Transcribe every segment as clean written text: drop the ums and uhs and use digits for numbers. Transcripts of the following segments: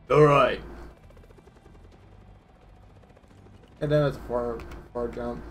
Alright. And then it's a far jump.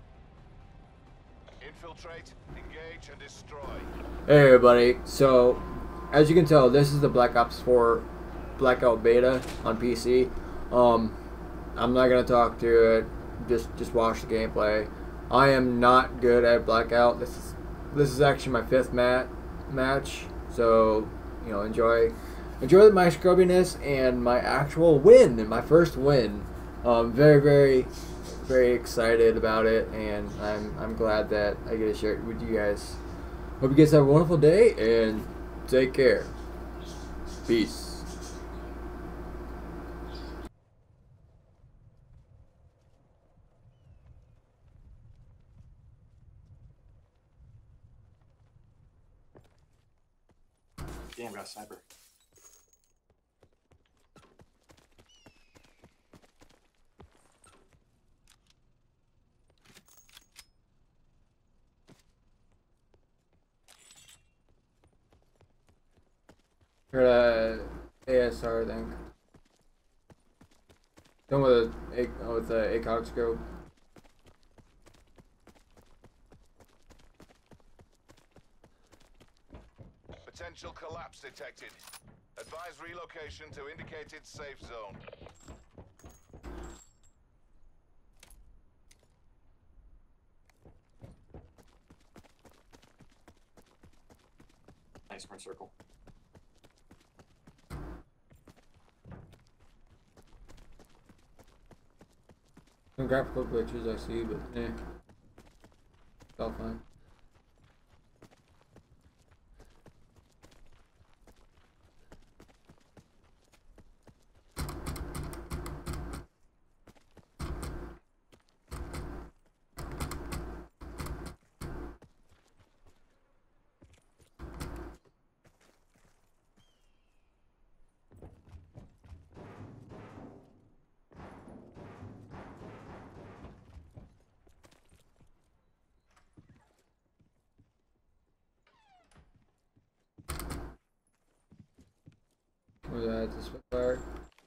Infiltrate, engage, and destroy. Hey everybody, so as you can tell, this is the Black Ops 4 Blackout Beta on PC. I'm not gonna talk through it. Just watch the gameplay. I am not good at Blackout. This is actually my fifth match. So enjoy my scrubbiness and my actual win and my first win. Very very excited about it, and I'm glad that I get to share it with you guys. Hope you guys have a wonderful day and take care. Peace. Damn, got a sniper. Heard ASR thing. Done with the ACOG scope. Potential collapse detected. Advise relocation to indicated safe zone. Nice sprint circle. Some graphical glitches I see, but it's all fine. What was that? It's a Spitfire.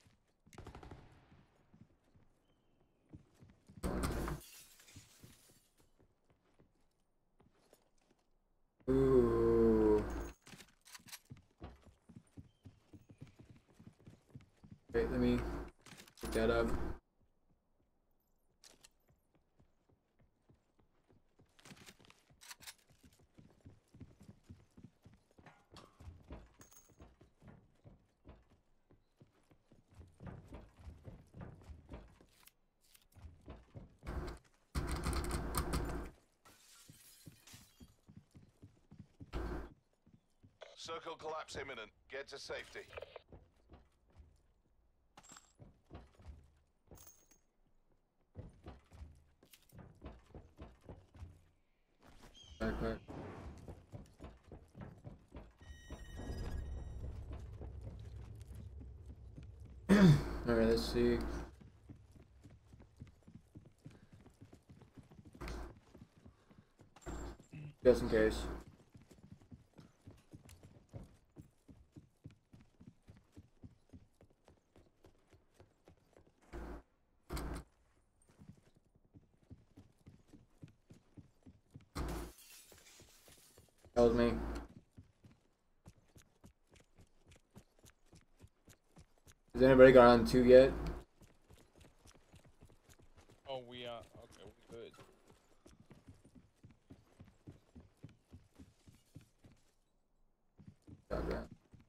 Ooh. Wait, let me pick that up. Circle collapse imminent. Get to safety. Backpack. Alright, let's see. Just in case. That was me. Has anybody got on 2 yet? Oh, we are okay. We good. Goddamn.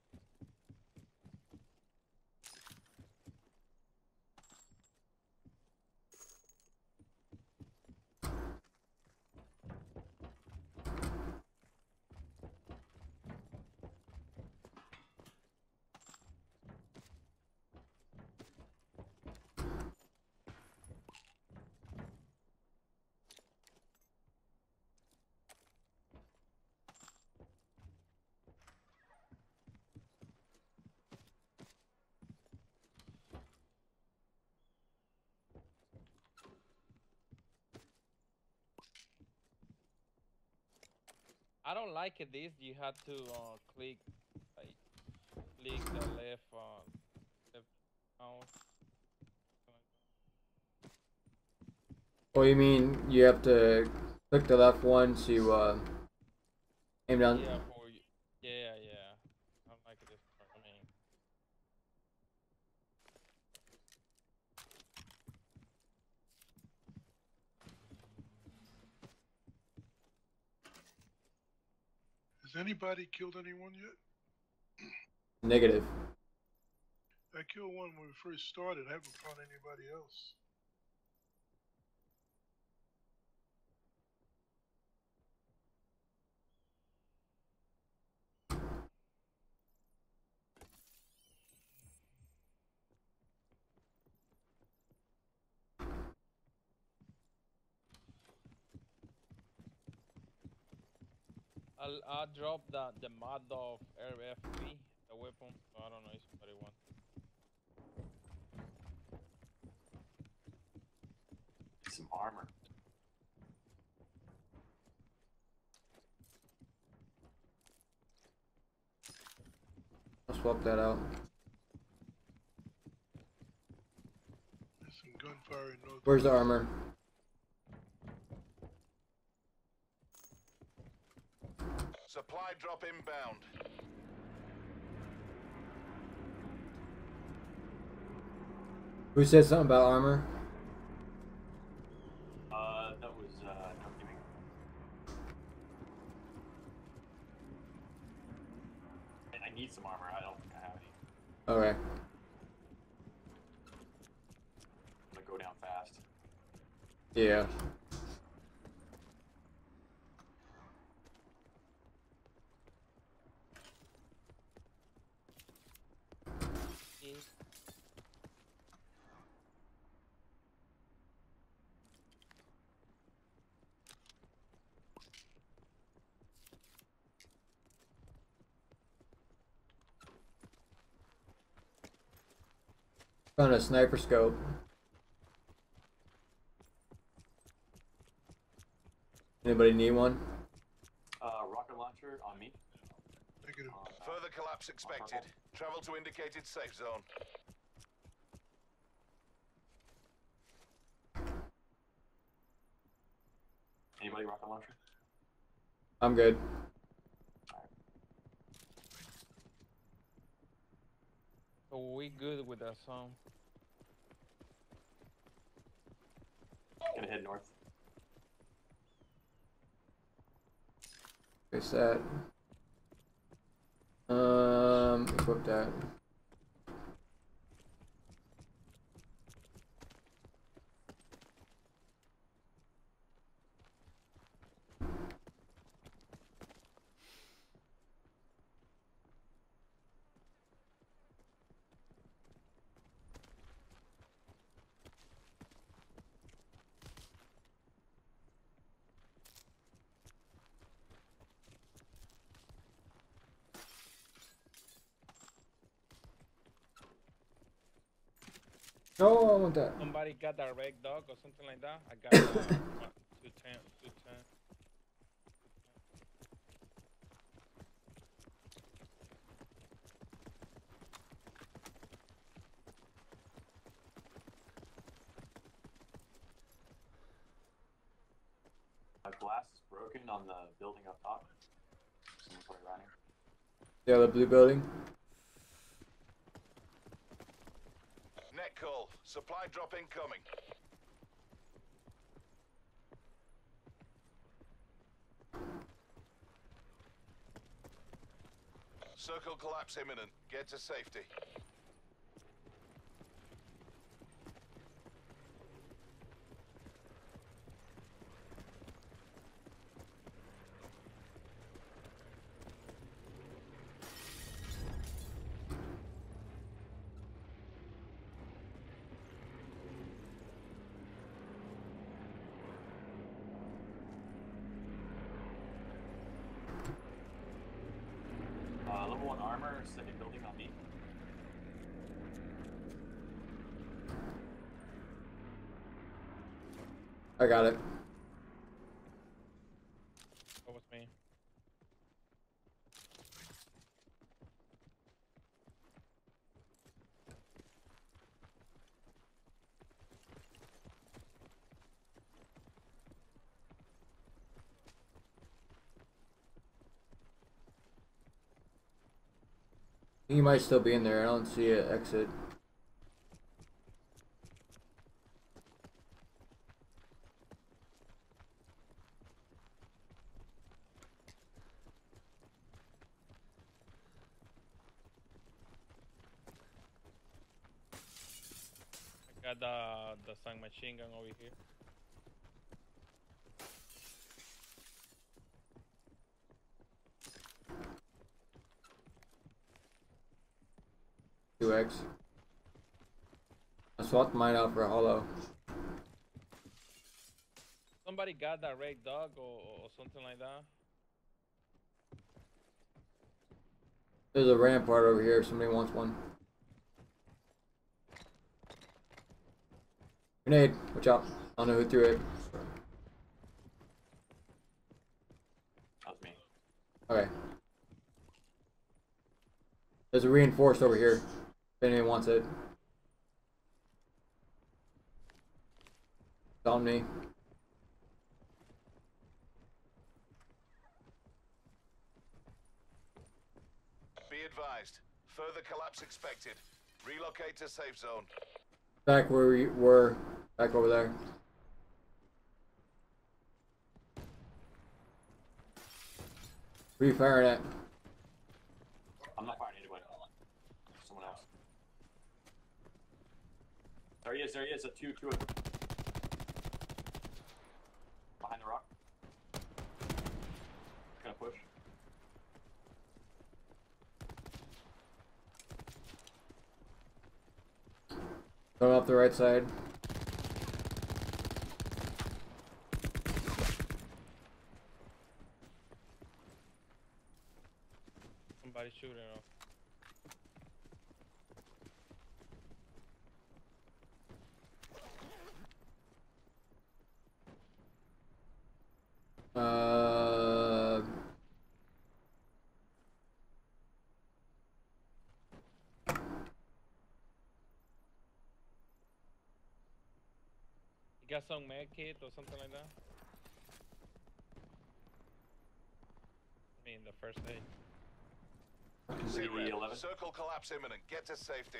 I don't like it. This you had to click like click the left Oh, you mean you have to click the left one to aim down? Yeah, yeah. I don't like this part. I mean, Has anybody killed anyone yet? Negative. I killed one when we first started. I haven't found anybody else. I'll drop the mod of RFP, the weapon. So I don't know if somebody wants. Some armor. I'll swap that out. There's some gunfire in North. Where's the armor? Supply drop inbound. Who said something about armor? That was no giving. I need some armor. I don't think I have any. Okay. I'm gonna go down fast. Yeah. Found a sniper scope. Anybody need one? Rocket launcher on me. Negative. Further collapse expected. Travel to indicated safe zone. Anybody rocket launcher? I'm good. So we good with that song. Gonna head north. Fix that. Equip that. No, I want that. Somebody got that red dog or something like that. I got 210, 210. Glass is broken on the building up top. Someone's already running. Yeah, the blue building. Net call. Supply drop incoming. Circle collapse imminent. Get to safety. Level 1 armor, second building on me. I got it. That was me. He might still be in there. I don't see an exit. I got the sun machine gun over here. Two X. I swapped mine out for a hollow. Somebody got that red dog or something like that. There's a rampart over here if somebody wants one. Grenade, watch out. I don't know who threw it. That was me. Okay. There's a reinforced over here. If anyone wants it. It's on me. Be advised. Further collapse expected. Relocate to safe zone. Back where we were. Back over there. Who are you firing at? I'm not firing anybody. Someone else. There he is. There he is. A two. Behind the rock. Gonna push. Going up the right side. Somebody shooting off. You got some med kit or something like that? I mean, the first aid. Sit-rep. 11. Circle collapse imminent. Get to safety.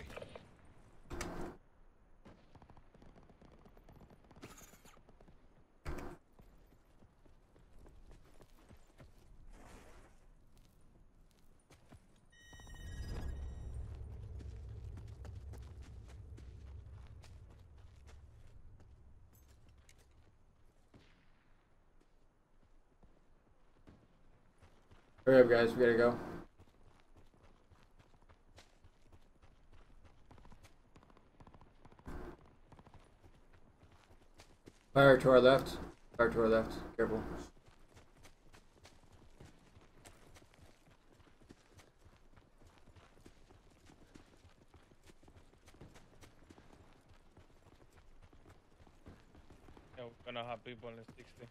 Hurry up, guys. We gotta go. Fire to our left. Fire to our left. Careful. Yeah, we're gonna have people in the 60.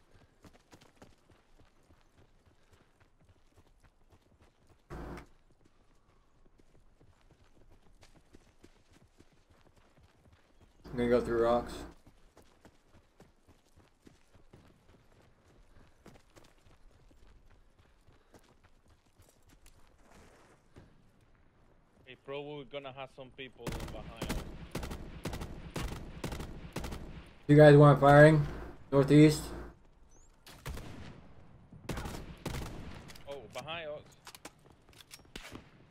I'm gonna go through rocks. Hey, probably we're gonna have some people behind us. You guys want firing? Northeast. Oh, behind us.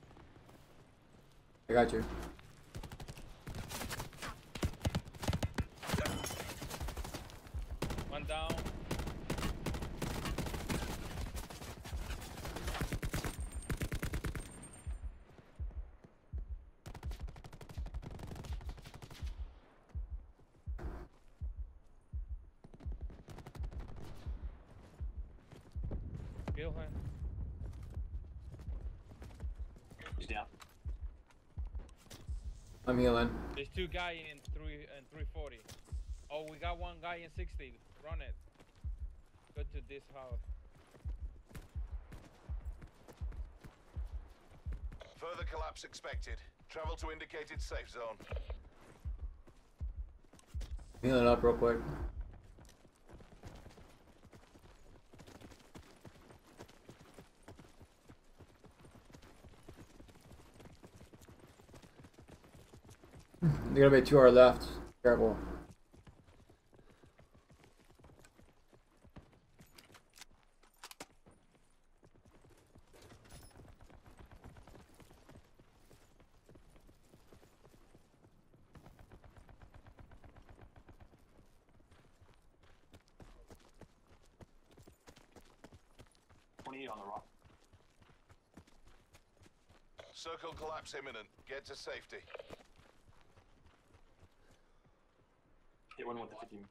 I got you. One down. Kill him. He's down. I'm healing. There's two guys in 340. Oh, we got one guy in 60. Run it. Go to this house. Further collapse expected. Travel to indicated safe zone. Healing up real quick. There's gonna be 2 hours left. Careful. On the rock. Circle collapse imminent. Get to safety. Hit one with the 50.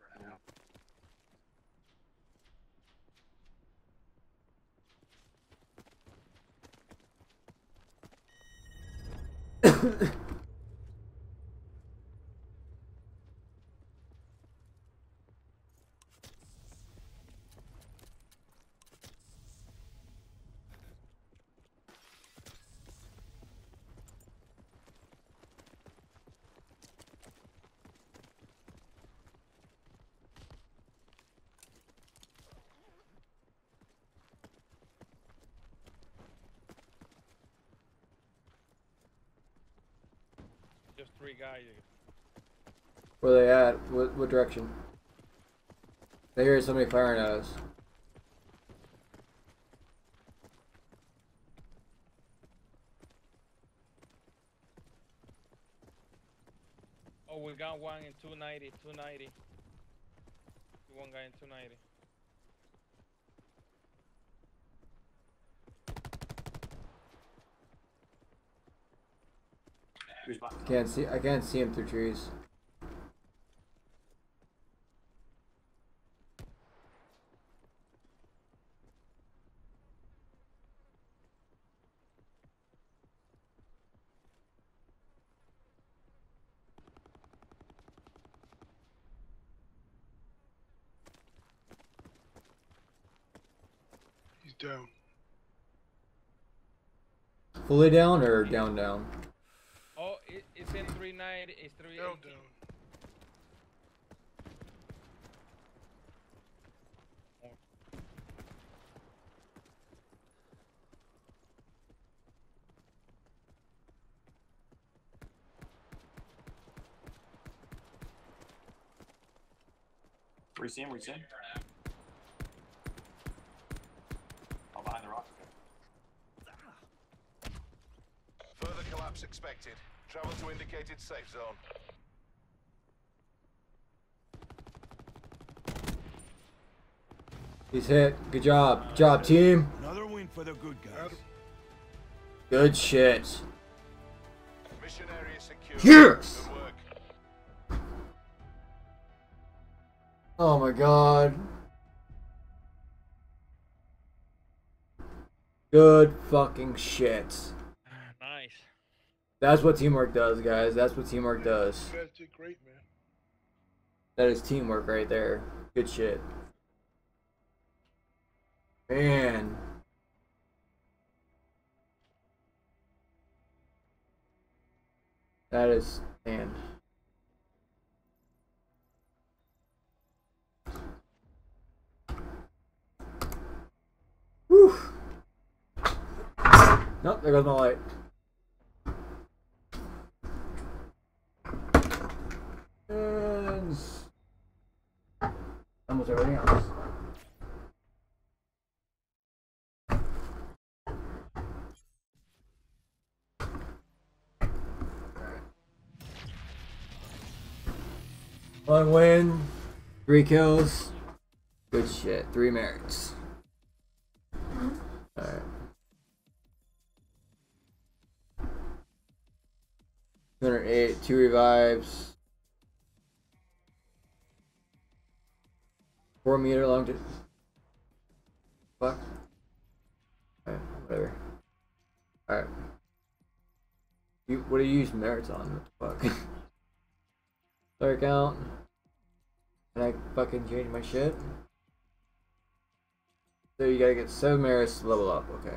Yeah. Just 3 guys. Where they at? What direction? I hear somebody firing at us. Oh, we got one in 290. 290. One guy in 290. I can't see him through trees. He's down. Fully down or down? Oh, it's in 390. It's 380. Down. We see him. Oh, behind the rock. Further collapse expected. Travel to indicated safe zone. He's hit. Good job. Good job, team. Another win for the good guys. Good shit. Mission area secure. Yes! Good work. Oh my god. Good fucking shit. Nice. That's what teamwork does, guys. That's what teamwork does. You guys did great, man. That is teamwork right there. Good shit. Man. That is, man. Whew. Nope, there goes my light. And almost everything else. One win, 3 kills. Good shit. 3 merits. Alright. 208, 2 revives. 4 meter long to fuck. Alright, whatever. Alright. What do you use merits on? What the fuck? Player count. Can I fucking change my shit? So you gotta get 7 merits to level up, okay.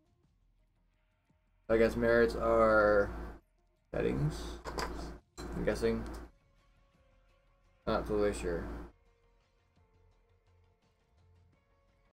I guess merits are settings, I'm guessing. Not totally sure.